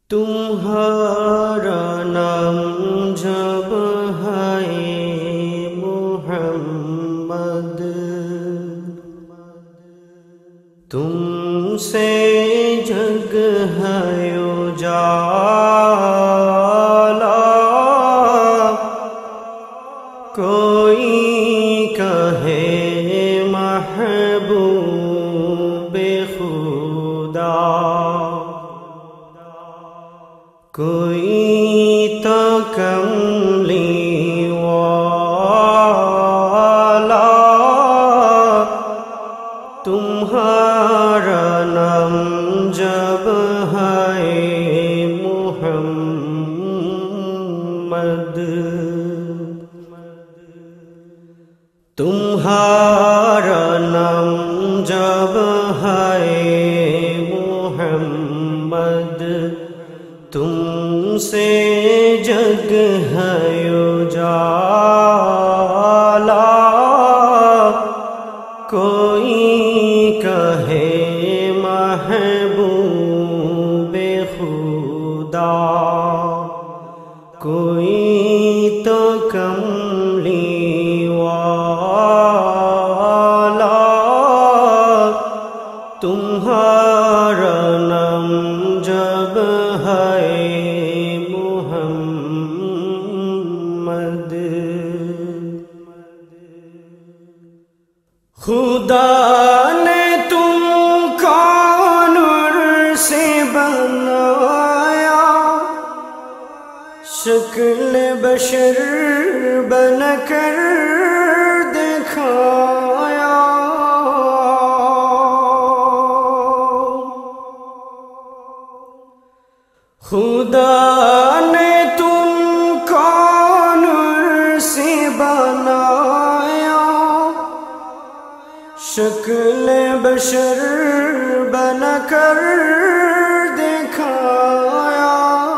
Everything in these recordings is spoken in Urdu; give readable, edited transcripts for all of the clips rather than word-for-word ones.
تمہارا نام جب ہے محمد، تم سے جگ ہے اجالا، کوئی کہے محبوب خدا، کوئی تو کملی والا، تمہارا نام جب ہے محمد، تمہارا نام جب ہے محمد، تم سے جگ ہے اجالا، کوئی کہے محبوب خدا، کوئی تو کملی والا، تمہارا نام جب ہے محمد۔ خدا نے تم کو نور سے بنایا، شکل بشر بن کر دکھایا، خدا نے تم کو نور سے بنایا، شکل بشر بن کر دکھایا،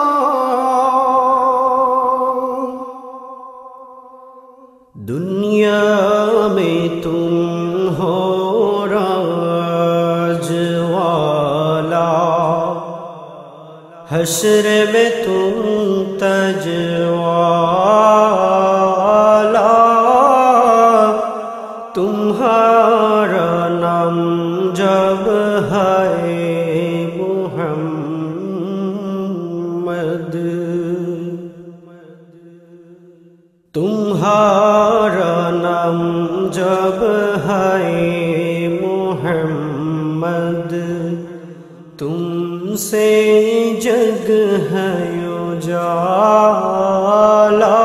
دنیا میں تم ہو راج والا، حشر میں تم تاج والا، تمہارا نام جب ہے محمد، تمہارا نام جب ہے محمد، تم سے جگ ہے اجالا،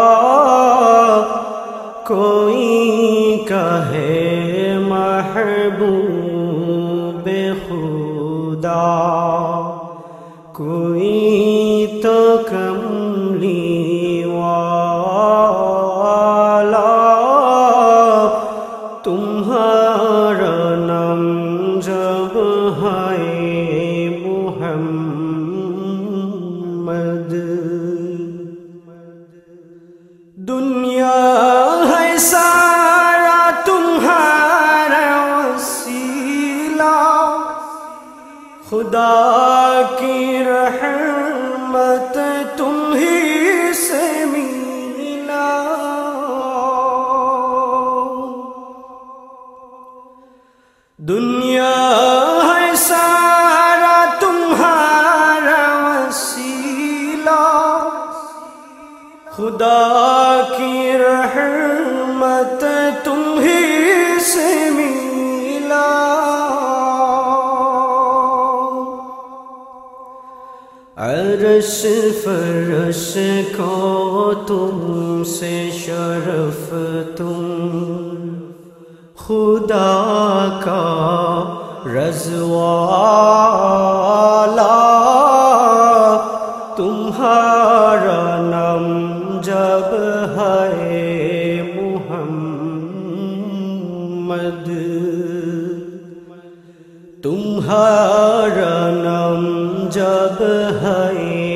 کوئی کہے محبوب خدا، کوئی تو کملی والا، تمہارا نام جب ہے محمد۔ دنیا ہے سارا تمہارا وسیلہ، خدا کی رحمت تم ہی سے ملا، دنیا ہے سارا تمہارا وسیلہ، خدا کی رحمت تم ہی سے ملا، عرش فرش کو تم سے شرف، تم خدا کا رضوالا، تمہارا نام جب ہے محمد، تمہارا نام جب ہے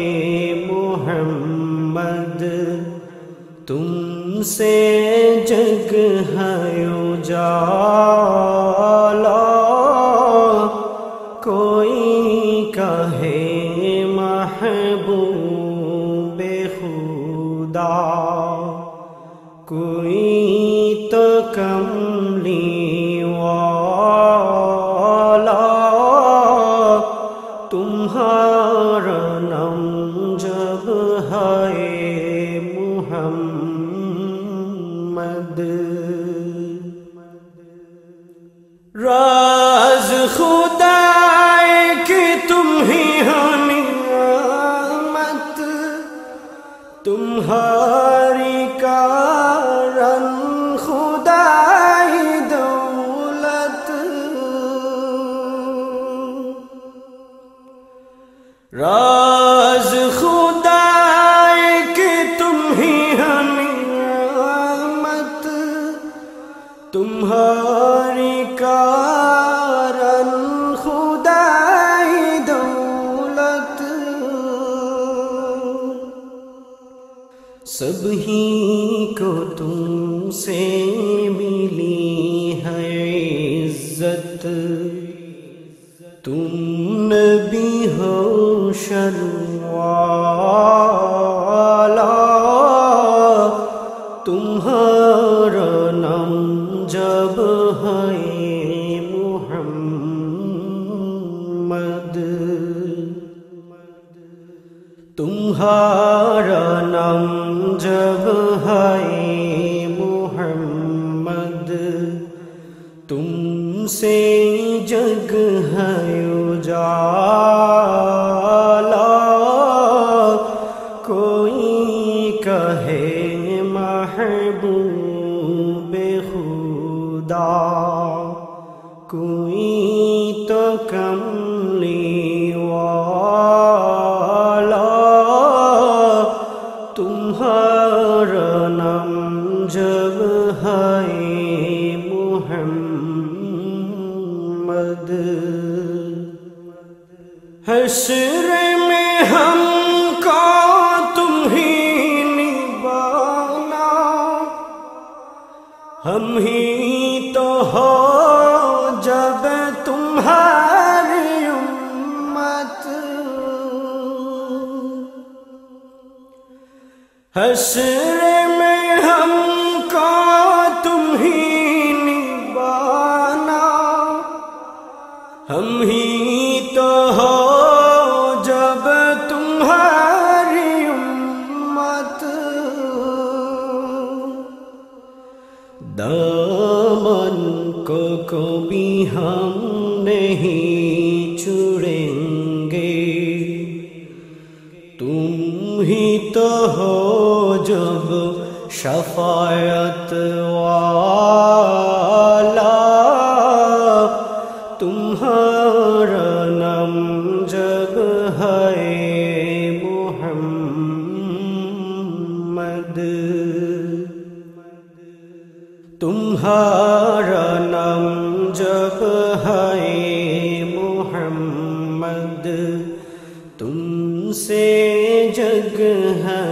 محمد، تم سے جگ ہے اجالا، کوئی کہے محبوب خدا کوئی تو کملی والا تمہارا نام جب ہے محمد راز خدا کہ تم ہی ہو نعمت تمہاری کارن خدائی دولت راز خدا کہ تم ہی ہو نعمت تمہاری کارن خدائی دولت سب ہی کو تم سے ملی ہے عزت تم نبی ہو شروالا تمہارا نام جب ہے محمد تمہارا نام جب ہے محمد تم سے جگ ہے اجالا کوئی کہے محبوب خدا کوئی تو کملی والا تمہارا نام جب ہے محمد حشر میں ہم کو تم ہی نبھانا ہم ہی تو ہو جب تمہاری امت حشر میں ہم کو تم ہی نبھانا ہم ہی تو ہو جب تمہاری امت دامن کو کبھی ہم نہیں چھوڑیں گے تم ہی تو ہو جب شفاعت والا تمہارا نام جب ہے محمد تمہارا نام جب ہے محمد تم سے جگ ہے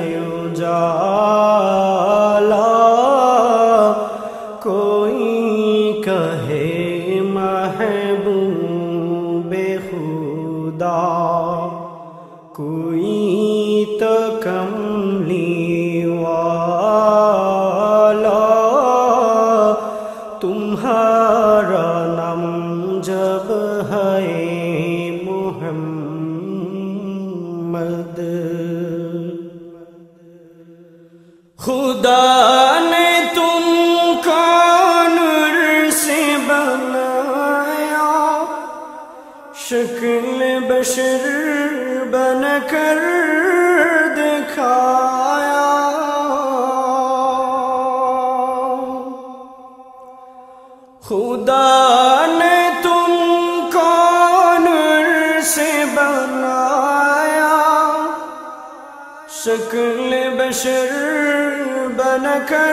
اجالا کوئی کہے محبوب خدا کوئی تو کملی والا تمہارا نام جب ہے محمد خدا نے تم کو نور سے بنایا شکل بشر بن کر دکھایا خدا نے تم کو نور سے بنایا شکل بشر بن کر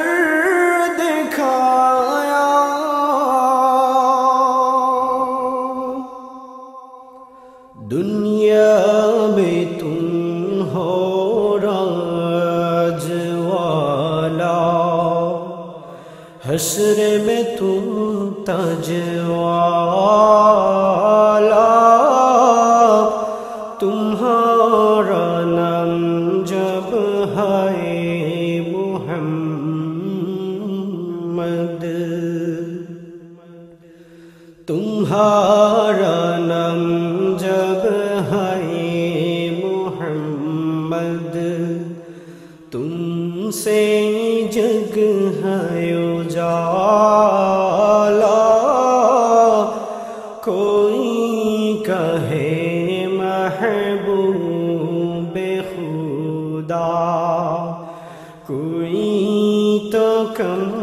دکھایا دنیا میں تم ہو راج والا حشر میں تم تاج والا تمہارا نام جب ہے تمہارا نام جب ہے محمد، تم سے جگ ہے اجالا، کوئی کہے محبوب خدا، کوئی تو کم